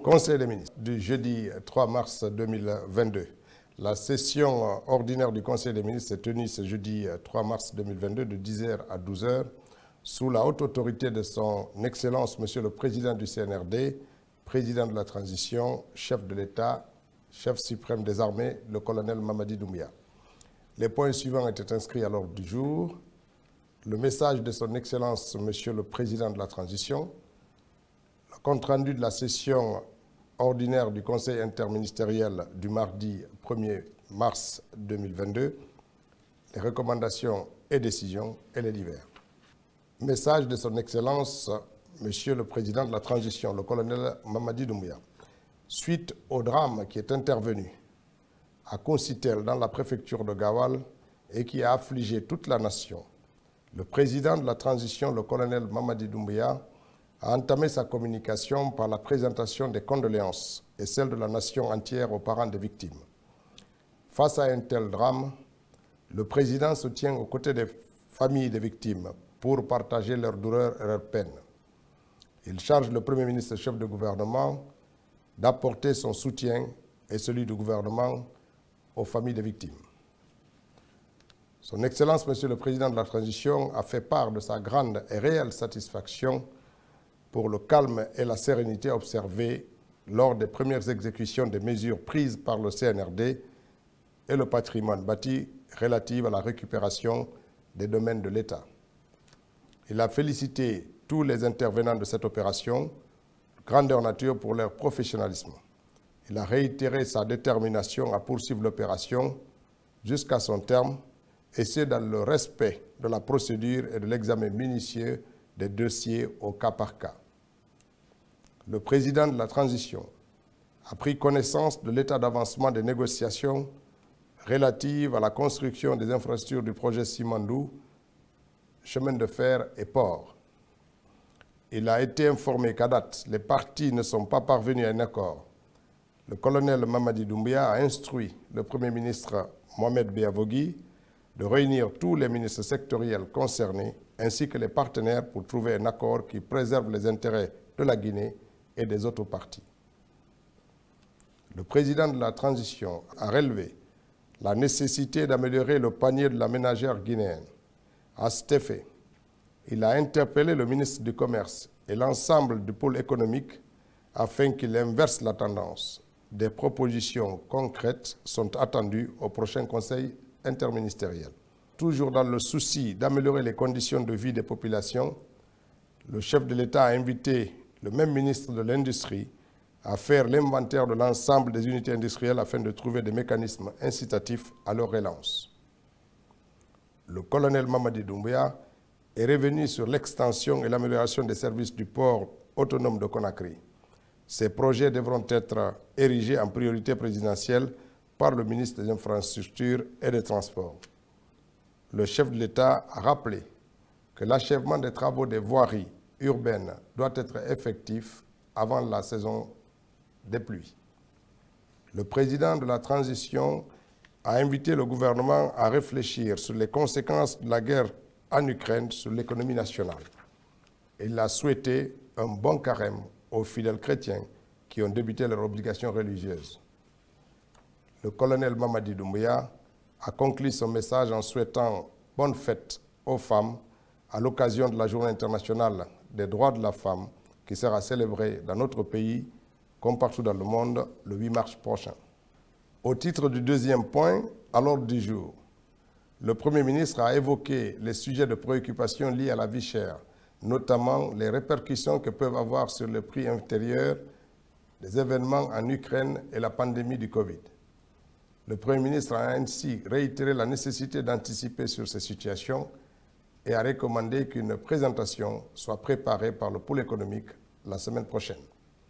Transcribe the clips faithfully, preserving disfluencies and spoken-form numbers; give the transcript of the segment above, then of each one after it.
Conseil des ministres du jeudi trois mars deux mille vingt-deux. La session ordinaire du Conseil des ministres s'est tenue ce jeudi trois mars deux mille vingt-deux de dix heures à douze heures sous la haute autorité de son Excellence Monsieur le Président du C N R D, Président de la Transition, chef de l'État, chef suprême des armées, le colonel Mamadi Doumbouya. Les points suivants étaient inscrits à l'ordre du jour. Le message de son Excellence Monsieur le Président de la Transition, le compte-rendu de la session ordinaire du Conseil interministériel du mardi premier mars deux mille vingt-deux, les recommandations et décisions et les divers. Message de son Excellence Monsieur le Président de la Transition, le colonel Mamadi Doumbouya. Suite au drame qui est intervenu à Koncitel dans la préfecture de Gawal et qui a affligé toute la nation, le Président de la Transition, le colonel Mamadi Doumbouya, a entamé sa communication par la présentation des condoléances et celle de la nation entière aux parents des victimes. Face à un tel drame, le Président se tient aux côtés des familles des victimes pour partager leur douleur et leur peine. Il charge le Premier ministre chef de gouvernement d'apporter son soutien et celui du gouvernement aux familles des victimes. Son Excellence, Monsieur le Président de la Transition, a fait part de sa grande et réelle satisfaction pour le calme et la sérénité observés lors des premières exécutions des mesures prises par le C N R D et le patrimoine bâti relative à la récupération des domaines de l'État. Il a félicité tous les intervenants de cette opération, grandeur nature pour leur professionnalisme. Il a réitéré sa détermination à poursuivre l'opération jusqu'à son terme, et c'est dans le respect de la procédure et de l'examen minutieux des dossiers au cas par cas. Le Président de la Transition a pris connaissance de l'état d'avancement des négociations relatives à la construction des infrastructures du projet Simandou, chemin de fer et port. Il a été informé qu'à date, les parties ne sont pas parvenues à un accord. Le colonel Mamadi Doumbouya a instruit le Premier ministre Mohamed Beavogui de réunir tous les ministres sectoriels concernés ainsi que les partenaires pour trouver un accord qui préserve les intérêts de la Guinée et des autres parties. Le Président de la Transition a relevé la nécessité d'améliorer le panier de la ménagère guinéenne. À cet effet, il a interpellé le ministre du Commerce et l'ensemble du pôle économique afin qu'il inverse la tendance. Des propositions concrètes sont attendues au prochain Conseil interministériel. Toujours dans le souci d'améliorer les conditions de vie des populations, le chef de l'État a invité le même ministre de l'Industrie à faire l'inventaire de l'ensemble des unités industrielles afin de trouver des mécanismes incitatifs à leur relance. Le colonel Mamadi Doumbouya est revenu sur l'extension et l'amélioration des services du port autonome de Conakry. Ces projets devront être érigés en priorité présidentielle par le ministre des Infrastructures et des Transports. Le chef de l'État a rappelé que l'achèvement des travaux des voiries urbaines doit être effectif avant la saison des pluies. Le président de la transition a invité le gouvernement à réfléchir sur les conséquences de la guerre en Ukraine sur l'économie nationale. Il a souhaité un bon carême aux fidèles chrétiens qui ont débuté leurs obligations religieuses. Le colonel Mamadi Doumbouya a conclu son message en souhaitant bonne fête aux femmes à l'occasion de la Journée internationale des droits de la femme qui sera célébrée dans notre pays comme partout dans le monde le huit mars prochain. Au titre du deuxième point, à l'ordre du jour, le Premier ministre a évoqué les sujets de préoccupation liés à la vie chère, notamment les répercussions que peuvent avoir sur le prix intérieur des événements en Ukraine et la pandémie du Covid. Le Premier ministre a ainsi réitéré la nécessité d'anticiper sur ces situations et a recommandé qu'une présentation soit préparée par le pôle économique la semaine prochaine.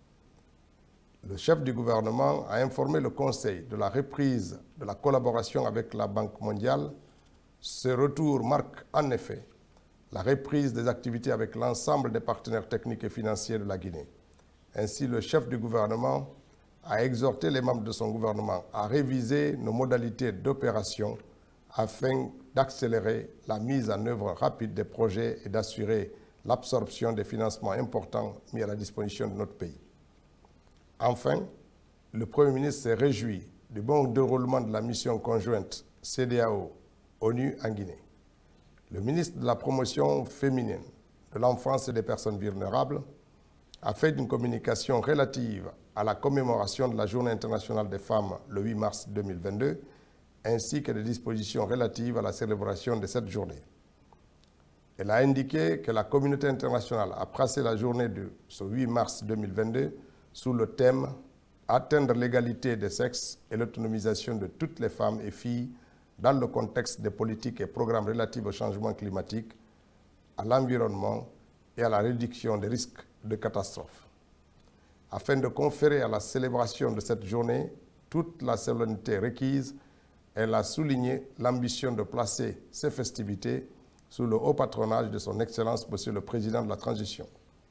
Le chef du gouvernement a informé le Conseil de la reprise de la collaboration avec la Banque mondiale. Ce retour marque en effet la reprise des activités avec l'ensemble des partenaires techniques et financiers de la Guinée. Ainsi, le chef du gouvernement a exhorté les membres de son gouvernement à réviser nos modalités d'opération afin d'accélérer la mise en œuvre rapide des projets et d'assurer l'absorption des financements importants mis à la disposition de notre pays. Enfin, le Premier ministre s'est réjoui du bon déroulement de la mission conjointe C E D E A O-ONU en Guinée. Le ministre de la Promotion féminine, de l'enfance et des personnes vulnérables a fait une communication relative à la commémoration de la Journée internationale des femmes le huit mars deux mille vingt-deux, ainsi que des dispositions relatives à la célébration de cette journée. Elle a indiqué que la communauté internationale a placé la journée de ce huit mars deux mille vingt-deux sous le thème « Atteindre l'égalité des sexes et l'autonomisation de toutes les femmes et filles dans le contexte des politiques et programmes relatifs au changement climatique, à l'environnement et à la réduction des risques de catastrophes ». Afin de conférer à la célébration de cette journée toute la solennité requise, elle a souligné l'ambition de placer ces festivités sous le haut patronage de son Excellence, Monsieur le Président de la Transition.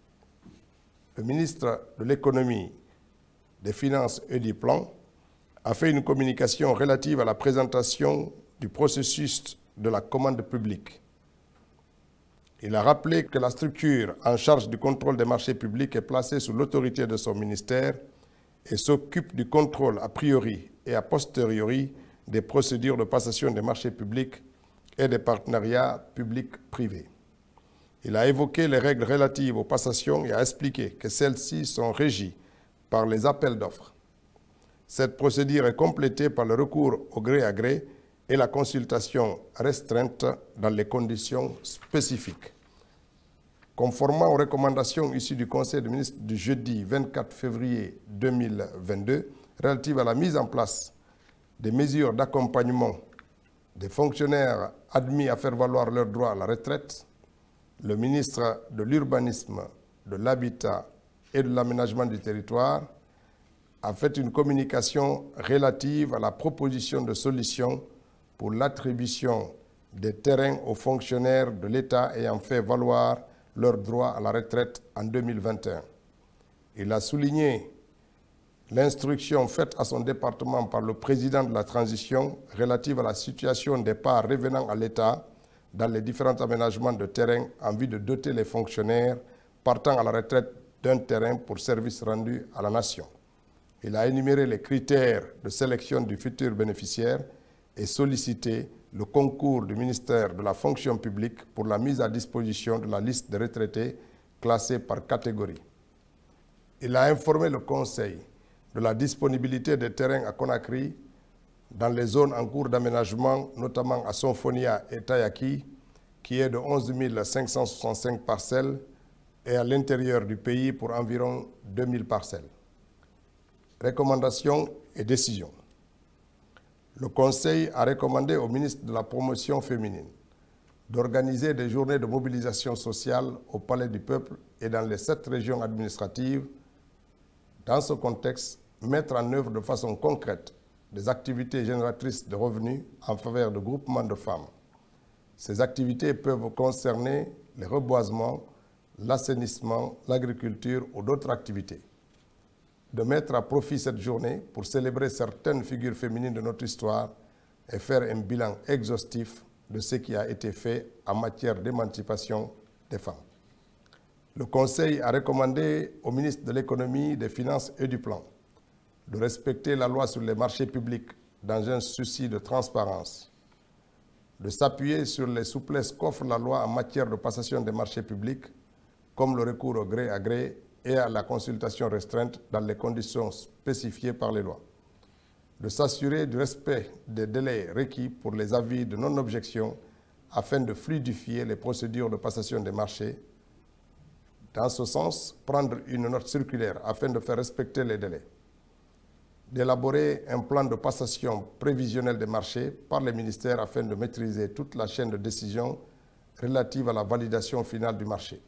Le ministre de l'Économie, des Finances et du Plan a fait une communication relative à la présentation du processus de la commande publique. Il a rappelé que la structure en charge du contrôle des marchés publics est placée sous l'autorité de son ministère et s'occupe du contrôle a priori et a posteriori des procédures de passation des marchés publics et des partenariats publics-privés. Il a évoqué les règles relatives aux passations et a expliqué que celles-ci sont régies par les appels d'offres. Cette procédure est complétée par le recours au gré à gré et la consultation restreinte dans les conditions spécifiques. Conformément aux recommandations issues du Conseil des ministres du jeudi vingt-quatre février deux mille vingt-deux relatives à la mise en place des mesures d'accompagnement des fonctionnaires admis à faire valoir leurs droits à la retraite, le ministre de l'Urbanisme, de l'Habitat et de l'Aménagement du territoire a fait une communication relative à la proposition de solutions pour l'attribution des terrains aux fonctionnaires de l'État ayant fait valoir leurs droits à la retraite en deux mille vingt et un. Il a souligné l'instruction faite à son département par le président de la transition relative à la situation des parts revenant à l'État dans les différents aménagements de terrain en vue de doter les fonctionnaires partant à la retraite d'un terrain pour service rendu à la nation. Il a énuméré les critères de sélection du futur bénéficiaire et sollicité le concours du ministère de la fonction publique pour la mise à disposition de la liste des retraités classés par catégorie. Il a informé le Conseil de la disponibilité des terrains à Conakry dans les zones en cours d'aménagement, notamment à Sonfonia et Tayaki, qui est de onze mille cinq cent soixante-cinq parcelles, et à l'intérieur du pays pour environ deux mille parcelles. Recommandations et décisions. Le Conseil a recommandé au ministre de la Promotion féminine d'organiser des journées de mobilisation sociale au Palais du Peuple et dans les sept régions administratives. Dans ce contexte, mettre en œuvre de façon concrète des activités génératrices de revenus en faveur de groupements de femmes. Ces activités peuvent concerner les reboisements, l'assainissement, l'agriculture ou d'autres activités. De mettre à profit cette journée pour célébrer certaines figures féminines de notre histoire et faire un bilan exhaustif de ce qui a été fait en matière d'émancipation des femmes. Le Conseil a recommandé au ministre de l'Économie, des Finances et du Plan de respecter la loi sur les marchés publics dans un souci de transparence, de s'appuyer sur les souplesses qu'offre la loi en matière de passation des marchés publics, comme le recours au gré à gré et à la consultation restreinte dans les conditions spécifiées par les lois, de s'assurer du respect des délais requis pour les avis de non-objection afin de fluidifier les procédures de passation des marchés. Dans ce sens, prendre une note circulaire afin de faire respecter les délais, d'élaborer un plan de passation prévisionnel des marchés par les ministères afin de maîtriser toute la chaîne de décision relative à la validation finale du marché.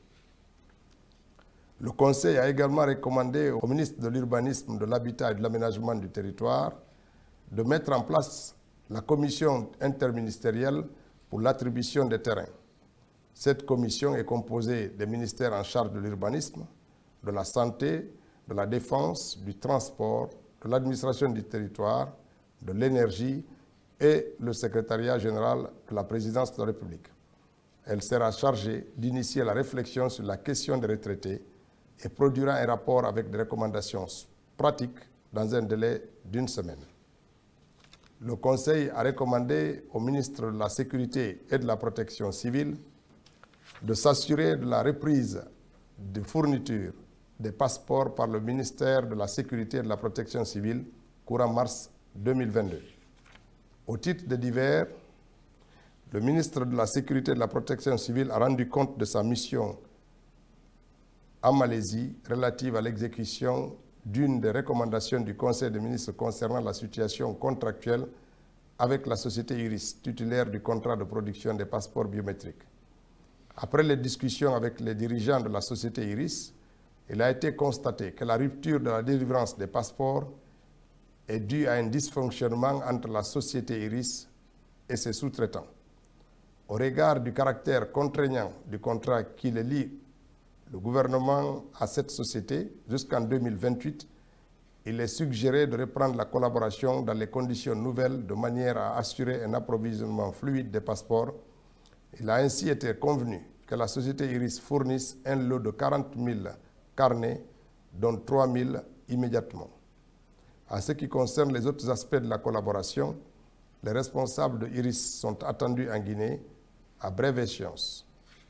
Le Conseil a également recommandé au ministre de l'Urbanisme, de l'Habitat et de l'Aménagement du territoire de mettre en place la commission interministérielle pour l'attribution des terrains. Cette commission est composée des ministères en charge de l'urbanisme, de la santé, de la défense, du transport, de l'administration du territoire, de l'énergie et le secrétariat général de la présidence de la République. Elle sera chargée d'initier la réflexion sur la question des retraités et produira un rapport avec des recommandations pratiques dans un délai d'une semaine. Le Conseil a recommandé au ministre de la Sécurité et de la Protection civile de s'assurer de la reprise de fourniture des passeports par le ministère de la Sécurité et de la Protection civile courant mars deux mille vingt-deux. Au titre de divers, le ministre de la Sécurité et de la Protection civile a rendu compte de sa mission en Malaisie relative à l'exécution d'une des recommandations du Conseil des ministres concernant la situation contractuelle avec la société Iris, titulaire du contrat de production des passeports biométriques. Après les discussions avec les dirigeants de la société Iris, il a été constaté que la rupture de la délivrance des passeports est due à un dysfonctionnement entre la société Iris et ses sous-traitants. Au regard du caractère contraignant du contrat qui le lie le gouvernement à cette société jusqu'en deux mille vingt-huit, il est suggéré de reprendre la collaboration dans les conditions nouvelles de manière à assurer un approvisionnement fluide des passeports. Il a ainsi été convenu que la société Iris fournisse un lot de quarante mille carnets, dont trois mille immédiatement. En ce qui concerne les autres aspects de la collaboration, les responsables de Iris sont attendus en Guinée à brève échéance.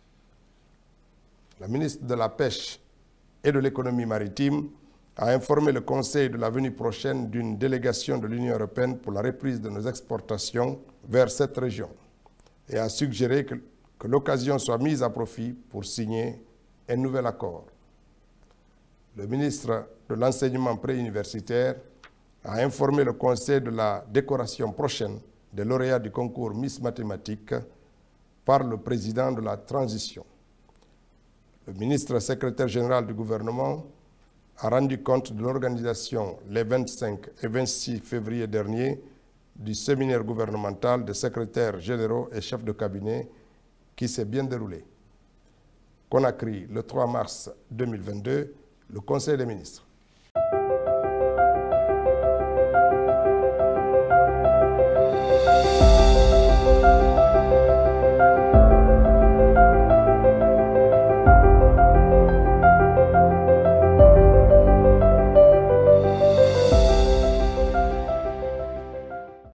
La ministre de la Pêche et de l'Économie maritime a informé le Conseil de la venue prochaine d'une délégation de l'Union européenne pour la reprise de nos exportations vers cette région et a suggéré que, que l'occasion soit mise à profit pour signer un nouvel accord. Le ministre de l'Enseignement préuniversitaire a informé le Conseil de la décoration prochaine des lauréats du concours Miss Mathématiques par le président de la transition. Le ministre secrétaire général du gouvernement a rendu compte de l'organisation les vingt-cinq et vingt-six février dernier du séminaire gouvernemental des secrétaires généraux et chefs de cabinet qui s'est bien déroulé. Conakry, le trois mars deux mille vingt-deux, le Conseil des ministres